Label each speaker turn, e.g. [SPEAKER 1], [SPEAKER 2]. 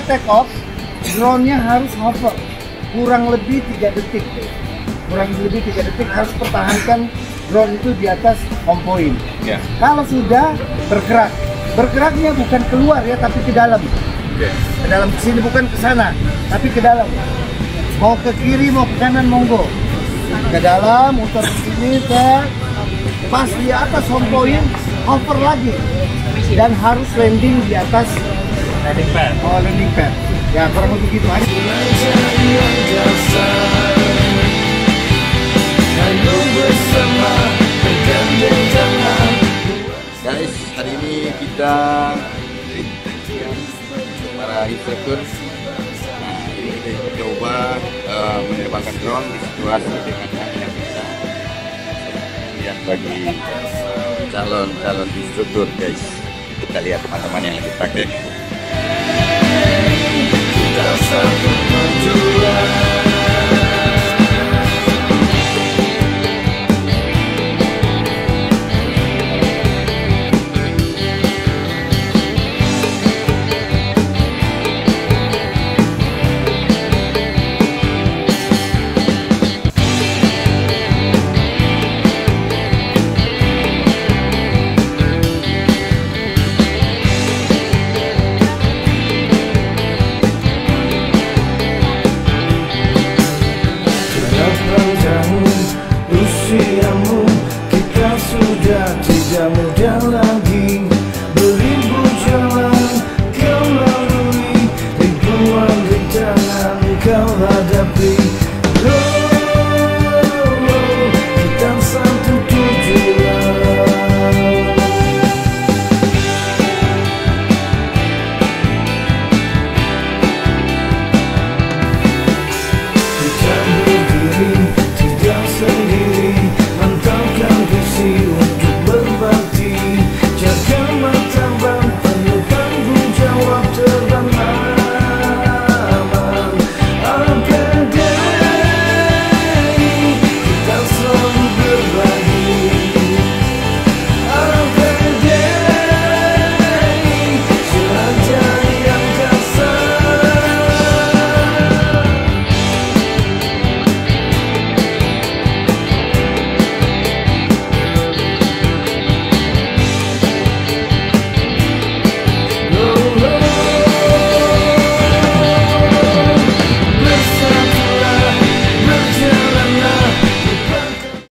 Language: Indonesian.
[SPEAKER 1] take off, drone-nya harus hover kurang lebih 3 detik. Kurang lebih 3 detik harus pertahankan drone itu di atas home point.
[SPEAKER 2] Ya.
[SPEAKER 1] Kalau sudah bergerak, bergeraknya bukan keluar ya, tapi ke dalam. Ke dalam, ke sini, bukan ke sana, tapi ke dalam. Mau ke kiri, mau ke kanan, monggo. Ke dalam, muter ke sini, pas di atas home point, hover lagi. Dan harus landing di atas
[SPEAKER 2] Landing pad.
[SPEAKER 1] Oh, landing pad. Ya, kurang lebih gitu aja.
[SPEAKER 3] Guys, hari ini kita para instruktur. Nah, ini kita coba menerbangkan drone di situasi dengan angin yang kencang. Lihat bagi calon instruktur, guys. Kita lihat teman-teman yang lagi praktek.
[SPEAKER 4] Usiamu, kita sudah tidak muda lagi. Beribu jalan kau lalui, ribuan rintangan kau hadapi.